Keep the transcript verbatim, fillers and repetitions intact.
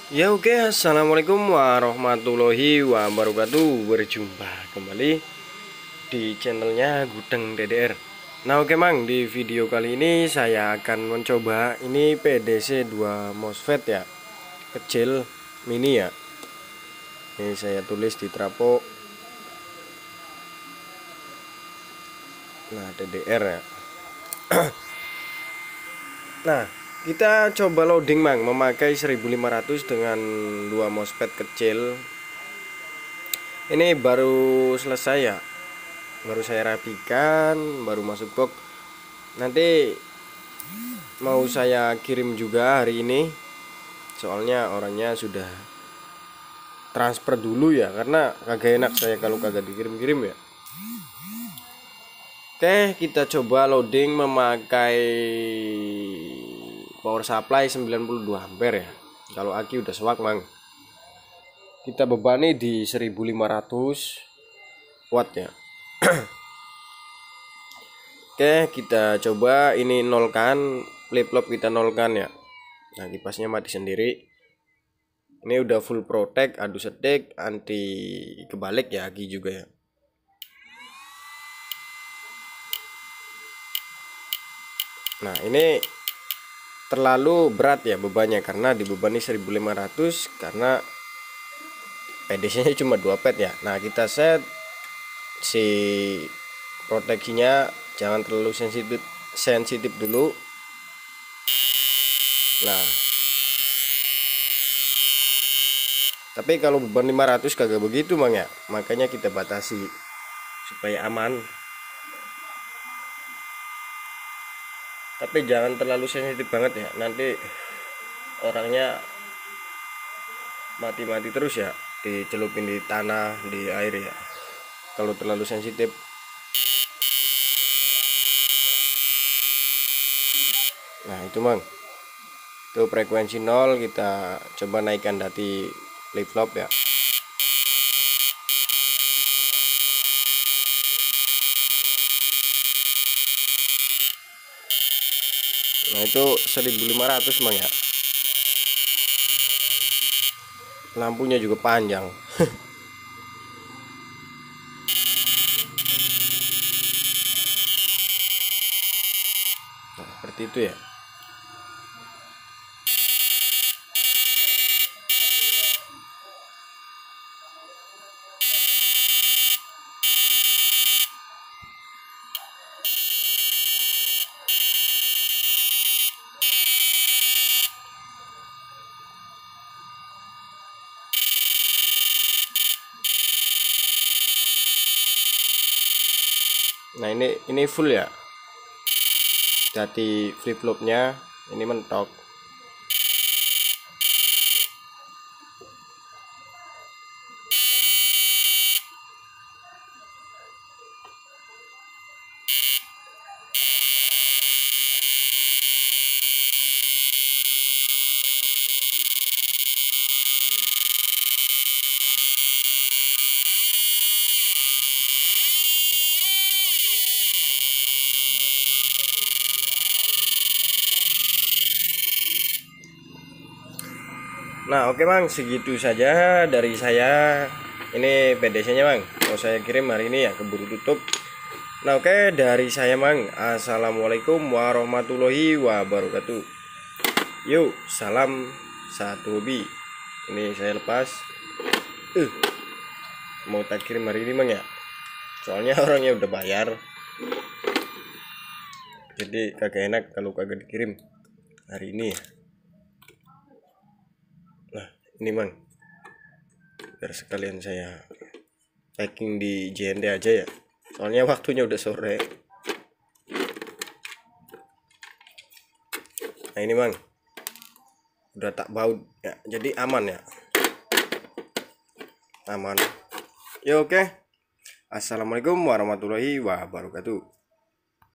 Ya oke, assalamualaikum warahmatullahi wabarakatuh. Berjumpa kembali di channelnya Gudeng D D R. Nah oke mang, di video kali ini saya akan mencoba ini P D C dua MOSFET ya, kecil mini ya. Ini saya tulis di trafo. Nah D D R ya. Nah kita coba loading mang, memakai seribu lima ratus dengan dua MOSFET kecil. Ini baru selesai ya, baru saya rapikan, baru masuk box. Nanti mau saya kirim juga hari ini, soalnya orangnya sudah transfer dulu ya, karena kagak enak saya kalau kagak dikirim-kirim ya. Oke, kita coba loading memakai power supply sembilan puluh dua ampere ya. Kalau aki udah sewak mang. Kita bebani di seribu lima ratus watt ya. Oke, kita coba ini nolkan, flip-flop kita nolkan ya. Nah, kipasnya mati sendiri. Ini udah full protect, adu setik, anti kebalik ya, aki juga ya. Nah, ini terlalu berat ya bebannya, karena dibebani seribu lima ratus, karena P D C-nya cuma dua pet ya. Nah, kita set si proteksinya jangan terlalu sensitif sensitif dulu. Nah, tapi kalau beban lima ratus kagak begitu mang ya, makanya kita batasi supaya aman. Tapi jangan terlalu sensitif banget ya, nanti orangnya mati-mati terus ya, dicelupin di tanah, di air ya, kalau terlalu sensitif. Nah itu mang, itu frekuensi nol, kita coba naikkan dati flip flop ya. Nah itu seribu lima ratus mang ya, lampunya juga panjang. Nah, seperti itu ya. Nah ini ini full ya, jadi flip flopnya ini mentok. Nah oke mang, segitu saja dari saya. Ini P D C nya mang, mau saya kirim hari ini ya, keburu tutup. Nah oke, dari saya mang, assalamualaikum warahmatullahi wabarakatuh. Yuk, salam satu hobi. Ini saya lepas. uh, Mau tak kirim hari ini mang ya, soalnya orangnya udah bayar, jadi kagak enak kalau kagak dikirim hari ini ya. Nah ini mang, biar sekalian saya packing di J N D aja ya, soalnya waktunya udah sore. Nah ini mang, udah tak baut ya, jadi aman ya, aman ya. Oke, assalamualaikum warahmatullahi wabarakatuh.